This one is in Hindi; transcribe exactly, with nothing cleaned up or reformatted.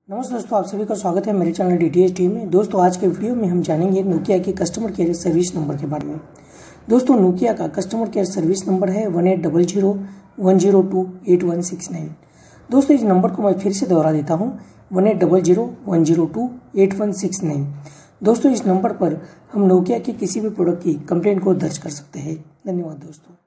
नमस्ते दोस्तों, आप सभी का स्वागत है मेरे चैनल डीटीएच टीम में। दोस्तों आज के वीडियो में हम जानेंगे नोकिया के कस्टमर केयर सर्विस नंबर के बारे में। दोस्तों नोकिया का कस्टमर केयर सर्विस नंबर है one eight double zero one zero two eight one six nine. दोस्तों इस नंबर को मैं फिर से दोहरा देता हूँ, one eight double zero one zero two eight one six nine. दोस्तों इस नंबर पर हम नोकिया के किसी भी प्रोडक्ट की कंप्लेंट को दर्ज कर सकते हैं। धन्यवाद दोस्तों।